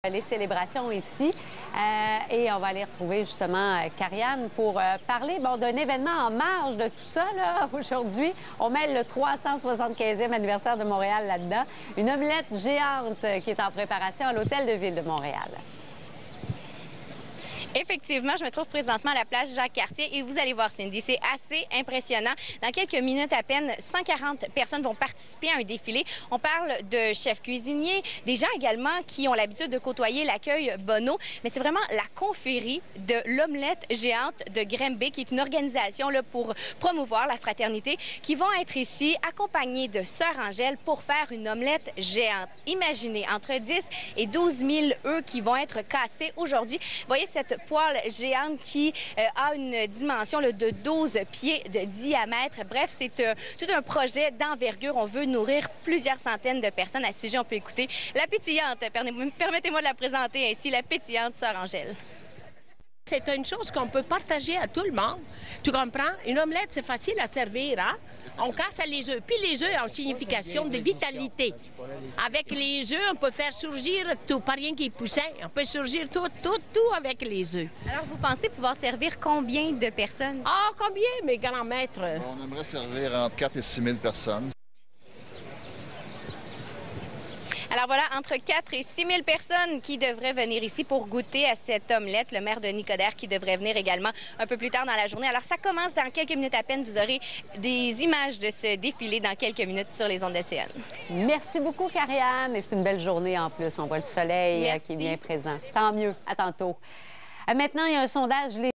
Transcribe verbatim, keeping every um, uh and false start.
Les célébrations ici. Euh, et on va aller retrouver justement euh, Karianne pour euh, parler bon, d'un événement en marge de tout ça. Aujourd'hui, on mêle le trois cent soixante-quinzième anniversaire de Montréal là-dedans. Une omelette géante euh, qui est en préparation à l'Hôtel de Ville de Montréal. Effectivement, je me trouve présentement à la place Jacques-Cartier et vous allez voir, Cindy, c'est assez impressionnant. Dans quelques minutes à peine, cent quarante personnes vont participer à un défilé. On parle de chefs cuisiniers, des gens également qui ont l'habitude de côtoyer l'accueil Bonneau, mais c'est vraiment la confrérie de l'omelette géante de Granby, qui est une organisation là, pour promouvoir la fraternité, qui vont être ici accompagnés de Sœur Angèle pour faire une omelette géante. Imaginez, entre dix et douze mille œufs qui vont être cassés aujourd'hui. Vous voyez cette poêle géante qui euh, a une dimension là, de douze pieds de diamètre. Bref, c'est euh, tout un projet d'envergure. On veut nourrir plusieurs centaines de personnes. À ce sujet, on peut écouter la pétillante. Permettez-moi de la présenter ainsi, la pétillante Sœur Angèle. C'est une chose qu'on peut partager à tout le monde. Tu comprends? Une omelette, c'est facile à servir, hein? On casse les œufs. Puis les œufs ont signification de vitalité. Avec les œufs, on peut faire surgir tout, pas rien qui est poussin. On peut surgir tout, tout, tout avec les œufs. Alors, vous pensez pouvoir servir combien de personnes? Ah, combien, mes grands maîtres? On aimerait servir entre quatre et six mille personnes. Alors voilà, entre quatre et six mille personnes qui devraient venir ici pour goûter à cette omelette. Le maire de Nicodère qui devrait venir également un peu plus tard dans la journée. Alors ça commence dans quelques minutes à peine. Vous aurez des images de ce défilé dans quelques minutes sur les ondes de C N. Merci beaucoup, Karianne. Et c'est une belle journée en plus. On voit le soleil euh, qui est bien présent. Tant mieux. À tantôt. Euh, maintenant, il y a un sondage.